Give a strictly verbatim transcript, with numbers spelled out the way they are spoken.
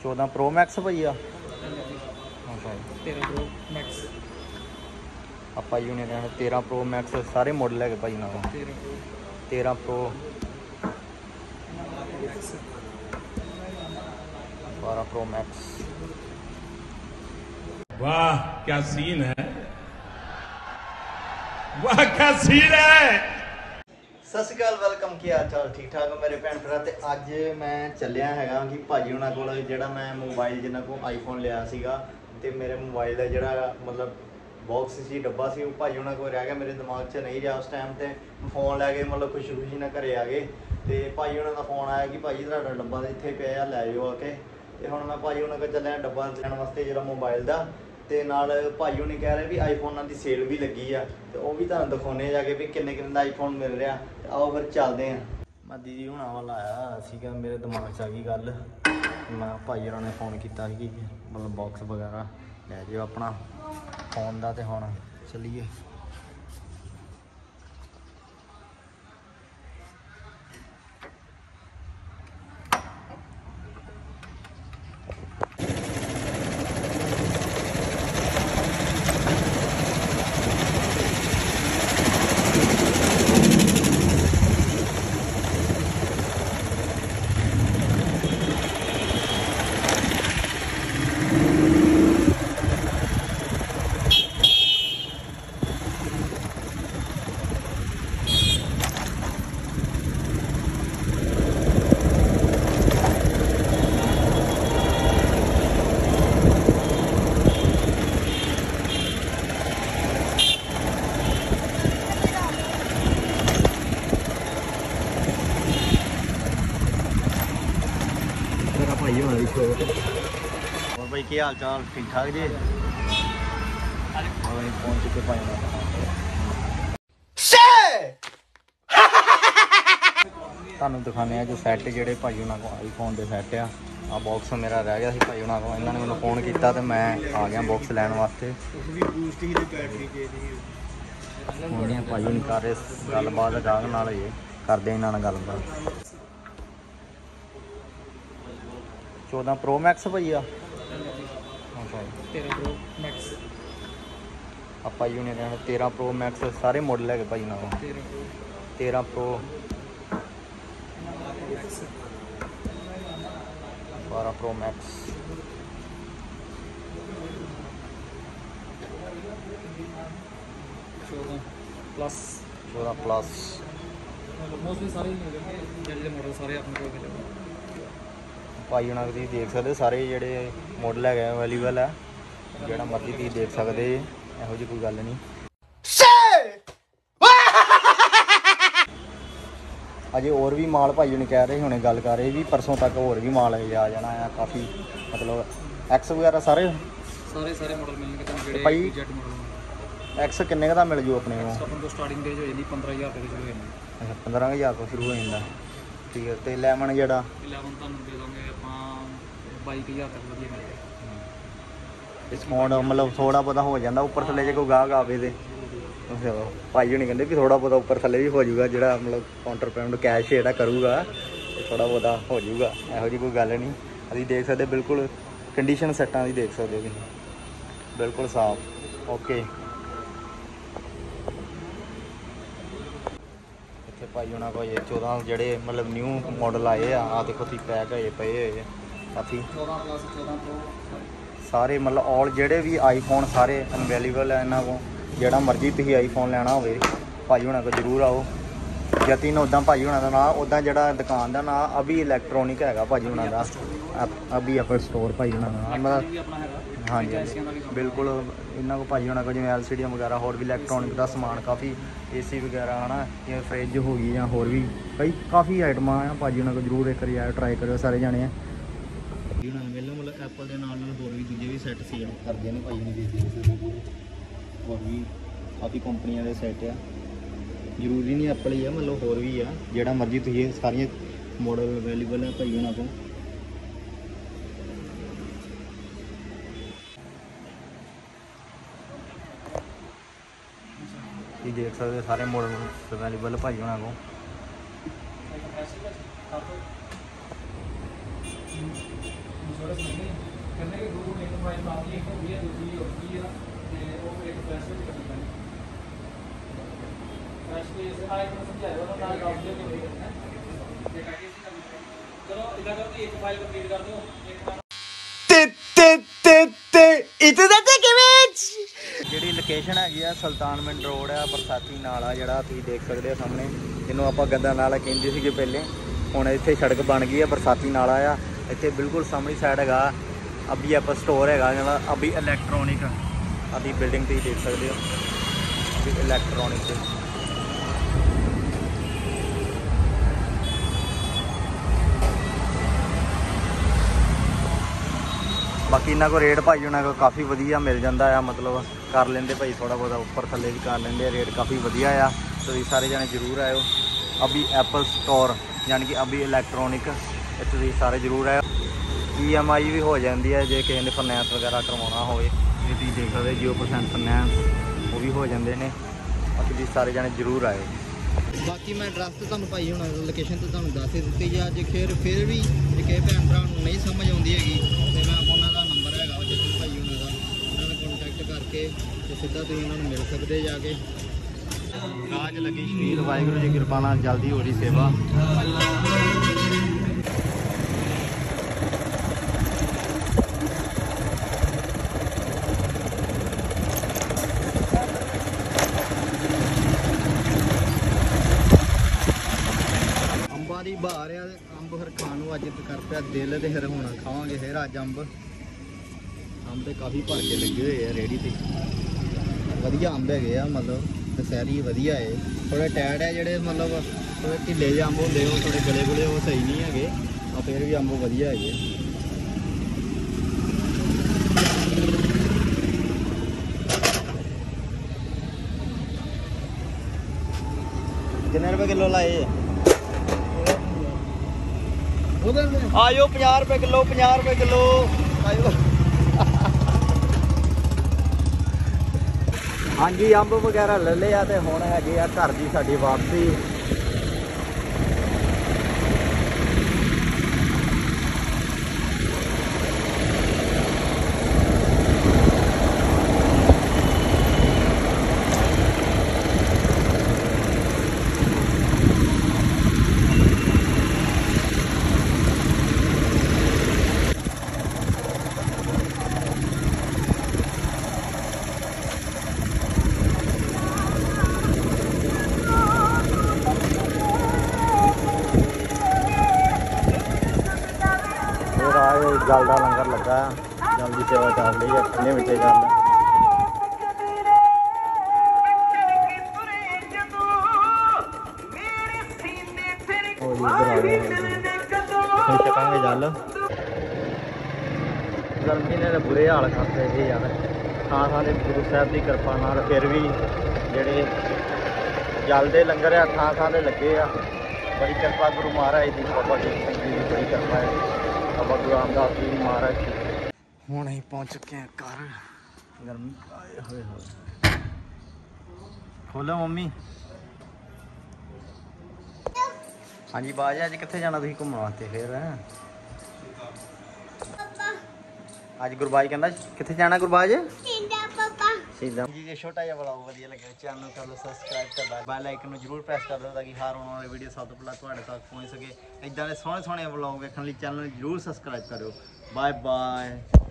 चौदह pro max भाई आ तेरह प्रो मैक्स ਆਪਾਂ ਯੂ ਨੇ ਰਹਿਣਾ तेरह प्रो मैक्स सारे मॉडल है भाई ना तेरह प्रो तेरह प्रो बारह प्रो मैक्स। वाह क्या सीन है, वाह क्या सीन है। सत श्री अकाल, वेलकम की हाल चाल ठीक ठाक मेरे भैन भरा। ते अज मैं चलिया हैगा कि भाजी हुणां कोल जिहड़ा मैं मोबाइल जिन्हां कोल आईफोन लिया सीगा ते मेरे मोबाइल का जिहड़ा मतलब बॉक्स सी डब्बा सी वो भाजी हुणां कोल रह गया, मेरे दिमाग च नहीं रहा उस टाइम ते फोन लैके मतलब खुशी खुशी ना घरे आ गए। तो भाजी हुणां दा फोन आया कि भाजी तुहाडा डब्बा इत्थे पिया लै जाओ आके। तो हुण मैं भाजी हुणां कोल चलिया डब्बा लैण वास्ते जिहड़ा मोबाइल दा। ते नाल भाई हुणी कह रहे भी आईफोनां की सेल भी लगी आ, तो वह भी तुहानूं दिखाउने जाके भी किन्ने किन्ने दा आईफोन मिल रहा। आओ फिर चलते हैं। मैं दीदी हुणां वाल आया सीगा, मेरे दिमाग च आ गई गल। मैं भाई हुणां ने फोन किया कि मतलब बॉक्स वगैरह लै जाओ अपना फोन का। तो हुण चलीए। भाई हमारी शॉप और भाई की हाल चाल ठीक ठाक जी। पहुंच चुके भाई तुहानूं दिखाने जो सैट जोड़े भाई हुणां को आईफोन के सैट आ। आ बॉक्स मेरा रह गया भाई हुणां को, इन्होंने मैंने फोन किया तो मैं आ गया बॉक्स लैन वास्ते। भाई हुणी कर रहे गलबात गाहक नाल, ये करते इन्होंने गलबात। चौदह प्रो मैक्स भाई आ तेरह प्रो मैक्स ਆਪਾਂ ਯੂ ਨੇ ਰਹਿਣਾ तेरह प्रो मैक्स सारे मॉडल है भाई ना। तेरह प्रो तेरह प्रो मैक्स बारह प्रो मैक्स चौदह प्लस चौदह प्लस मोस्टली सारे ਜਿਹੜੇ मॉडल सारे अपने को मिलेंगे। भाई हुणां तुसीं देख सकते सारे जोड़े मॉडल है अवेलेबल है, जोड़ा मर्जी तुसीं देख सकते। ਇਹੋ ਜਿਹੀ कोई गल नहीं। अजे और भी माल भाई ने कह रहे हुणे गल कर रहे भी परसों तक होर भी माल आ जाना है काफ़ी, मतलब एक्स वगैरह सारे सारे सारे मॉडल मिलने के भाई जेट मॉडल। एक्स किन्ने का मिल जू अपने को? अपन को स्टार्टिंग रेंज हो जाती पंद्रह हज़ार रुपये शुरू हो जाती। अच्छा पंद्रह हज़ार तो शुरू हो जाता, ठीक है। तो इलेवन जोड़ा इलेवन तुहानूं दे दोगे आप बाईस हज़ार तक वधिया मिलेगा डिस्काउंट, मतलब थोड़ा बहुता हो जाता उपर थले जो कोई गाहक आवे तो भाई हुणी कहते भी थोड़ा बहुता उपर थले भी हो जाऊगा, जो मतलब काउंटर पेमेंट कैश जो करूँगा थोड़ा बहुता हो जाऊगा। ਇਹੋ ਜਿਹੀ कोई गल नहीं। अभी देख सकते बिल्कुल कंडीशन सैटां की देख सकते हो, बिल्कुल साफ ओके। इतने भाई हुणां कोल चौदह जोड़े मतलब न्यू मॉडल आए आ, देखो तुसीं पैक होए पे हुए काफ़ी चौदह प्लस चौदह प्रो सारे मतलब ऑल जोड़े भी आईफोन सारे अवेलेबल है इन्हों को। जोड़ा मर्जी तुसीं आईफोन लेना हो भाई हुणां को जरूर आओ। जतिन उदा भाई हुणां दा नाम, उदा जोड़ा दुकान का नाम अभी इलैक्ट्रोनिक है भाजी हुणां दा, अभी एप्पल स्टोर भाई हुणां दा मतलब। हाँ जी बिल्कुल, इन्हों को भाई हुणां को जिवें एल सी डी वगैरह होर भी इलैक्ट्रोनिक का समान काफ़ी ए सी वगैरह है ना, जिवें फ्रिज हो गई या होर भी कई काफ़ी आइटमां हैं। भाजी हुणां को जरूर एक बार आए ट्राई करो सारे जाने। वेलो मतलब एप्पल के नाल होर भी दूजे भी सैट सेल करते हैं भाई ने बेचते, होर भी काफ़ी कंपनियों के सैट आ, जरूरी नहीं एप्पल ही है, मतलब होर भी है जोड़ा मर्जी तुसीं सारियां मॉडल अवेलेबल है भाई हुणां को। ये देख सकते सारे मॉडल अवेलेबल भाई हुणां को। मोबाइल काफ़ी एक होगी है दूसरी होगी है वो एक फ्लैश भी करनी पैनी फ्लैश के जैसे आईफोन समझाया ना ना ड्रॉप दिया कि चलो इधर करो कि एक फाइल कंप्लीट कर दो एक ਤੇ ਤੇ ਤੇ ਤੇ ਇਤਨਾ ਤੇ ਕਿਵੇਂ ਜਿਹੜੀ ਲੋਕੇਸ਼ਨ ਹੈਗੀ ਆ ਸੁਲਤਾਨਵਿੰਡ ਰੋਡ ਆ ਬਰਸਾਤੀ ਨਾਲਾ ਜਿਹੜਾ ਤੁਸੀਂ ਦੇਖ ਸਕਦੇ ਹੋ ਸਾਹਮਣੇ ਜਿਹਨੂੰ ਆਪਾਂ ਗੰਦਾ ਨਾਲਾ ਕਹਿੰਦੇ ਸੀਗੇ ਪਹਿਲੇ ਹੁਣ ਇੱਥੇ ਸੜਕ ਬਣ ਗਈ ਆ ਬਰਸਾਤੀ ਨਾਲਾ ਆ ਇੱਥੇ ਬਿਲਕੁਲ ਸਾਹਮਣੀ ਸਾਈਡ ਹੈਗਾ ਅਬੀ ਐਪਲ ਸਟੋਰ ਹੈਗਾ ਜਿਹੜਾ ਅਬੀ ਇਲੈਕਟ੍ਰੋਨਿਕ ਆਦੀ ਬਿਲਡਿੰਗ ਤੁਸੀਂ ਦੇਖ ਸਕਦੇ ਹੋ ਅਬੀ ਇਲੈਕਟ੍ਰੋਨਿਕ ਤੇ ਬਾਕੀ ਇਹਨਾਂ ਕੋ ਰੇਟ ਭਾਈ ਉਹਨਾਂ ਕੋ ਕਾਫੀ ਵਧੀਆ ਮਿਲ ਜਾਂਦਾ ਆ ਮਤਲਬ ਕਰ ਲੈਂਦੇ ਭਾਈ ਥੋੜਾ ਬਹੁਤਾ ਉੱਪਰ ਥੱਲੇ ਵੀ ਕਰ ਲੈਂਦੇ ਆ ਰੇਟ ਕਾਫੀ ਵਧੀਆ ਆ ਤੁਸੀਂ ਸਾਰੇ ਜਣੇ ਜ਼ਰੂਰ ਆਇਓ ਅਬੀ ਐਪਲ ਸਟੋਰ ਯਾਨੀ ਕਿ ਅਬੀ ਇਲੈਕਟ੍ਰੋਨਿਕ ਇੱਥੇ ਤੁਸੀਂ ਸਾਰੇ ਜ਼ਰੂਰ ਆਇਓ ਈ ਐਮ ਆਈ ਵੀ ਹੋ ਜਾਂਦੀ ਹੈ ਜੇ ਕਿਸੇ ਨੇ ਫਾਈਨੈਂਸ ਵਗੈਰਾ ਕਰਵਾਉਣਾ ਹੋਵੇ ਇਹ ਤੁਸੀਂ ਦੇਖ ਸਕਦੇ ਜ਼ੀਰੋ ਪਰਸੈਂਟ ਫਾਈਨੈਂਸ ਉਹ ਵੀ ਹੋ ਜਾਂਦੇ ਨੇ ਬਾਕੀ ਤੁਸੀਂ ਸਾਰੇ ਜਣੇ ਜ਼ਰੂਰ ਆਇਓ ਬਾਕੀ ਮੈਂ ਐਡਰੈਸ ਤੇ ਤੁਹਾਨੂੰ ਭਾਈ ਹੁਣ ਲੋਕੇਸ਼ਨ ਤੇ ਤੁਹਾਨੂੰ ਦੱਸ ਹੀ ਦਿੱਤੀ ਜਾਂ ਜੇ ਫਿਰ ਫਿਰ ਵੀ ਜੇ ਕਿਸੇ ਭੈਣ ਭਰਾ ਨੂੰ ਨਹੀਂ ਸਮਝ ਆਉਂਦੀ ਹੈਗੀ ਤੇ ਮੈਂ ਉਹਨਾਂ ਦਾ ਨੰਬਰ ਹੈਗਾ ਉਹ ਜਿੱਥੇ ਭਾਈ ਉਹਨਾਂ ਦਾ ਉਹਨਾਂ ਨਾਲ ਕੰਟੈਕਟ ਕਰਕੇ ਤੇ ਸਿੱਧਾ ਤੁਸੀਂ ਉਹਨਾਂ ਨੂੰ ਮਿਲ ਸਕਦੇ ਜਾ ਕੇ ਰਾਜ ਲੱਗੀ ਸ਼ਰੀਰ ਵਾਹਿਗੁਰੂ ਜੀ ਕਿਰਪਾ ਨਾਲ ਜਲਦੀ ਹੋ ਰਹੀ ਸੇਵਾ ਦੀ ਬਾਹਰ ਆ ਅੰਬ ਫਿਰ ਖਾਣ ਨੂੰ ਅੱਜ ਕਰ ਪਿਆ ਦਿਲ ਤੇ ਫਿਰ ਹੁਣ ਖਾਵਾਂਗੇ ਫਿਰ ਅੱਜ ਅੰਬ ਅੰਬ ਤੇ ਕਾਫੀ ਭਰ ਕੇ ਲੱਗੇ ਹੋਏ ਆ ਰੇੜੀ ਤੇ ਵਧੀਆ ਅੰਬ ਹੈਗੇ ਆ ਮਤਲਬ ਦਸਹਿਰੀ ਵਧੀਆ ਏ ਥੋੜੇ ਟੈਡ ਹੈ ਜਿਹੜੇ ਮਤਲਬ ਥੋੜੇ ਢਿੱਲੇ ਜਿਹੇ ਅੰਬ ਹੁੰਦੇ ਉਹ ਥੋੜੇ ਗਲੇ ਗੁਲੇ ਉਹ ਸਹੀ ਨਹੀਂ ਹੈਗੇ ਆ ਫਿਰ ਵੀ ਅੰਬ ਵਧੀਆ ਹੈਗੇ ਕਿੰਨੇ ਰੁਪਏ ਕਿਲੋ ਲਾਏ ਆਇਓ ਪੰਜਾਹ ਰੁਪਏ ਕਿਲੋ ਪੰਜਾਹ ਰੁਪਏ ਕਿਲੋ ਆਇਓ ਹਾਂਜੀ ਅੰਬ ਵਗੈਰਾ ਲੈ ਲਿਆ ਤੇ ਹੁਣ ਹੈਗੇ ਆ ਘਰ ਦੀ ਸਾਡੀ ਵਾਪਸੀ जल का लंगर लगा जल की सेवा कर ली है ठंडे मिठे कर चकांगे जल गर्मी ने बुरे हाल करते थे यार थां थां दे गुरु साहब की कृपा नाल फिर भी जेडे जल के लंगर आ थां थां दे लगे आ बड़ी कृपा गुरु महाराज की बाबा जी की बड़ी कृपा है बाबा गुरु रामदास जी महाराज हूँ ਅਸੀਂ पहुँच चुके हैं घर गर्मी आए होए होए खोलो मम्मी हाँ जी बाज अज कितने जाना तुम घूमने वास्ते फिर अज गुरबाज कहता कितने जाना गुरबाज जी जे छोटा जिहा ब्लॉग वधिया लगे चैनल कर लो सबसक्राइब कर बेल आइकन जरूर प्रेस कर दो ताकि हर आने वाली वीडियो सब तो पहले तुहाडे तक पहुँच सके इदां दे सोहणे सोहणे ब्लॉग वेखण लई चैनल जरूर सबसक्राइब करो बाय बाय।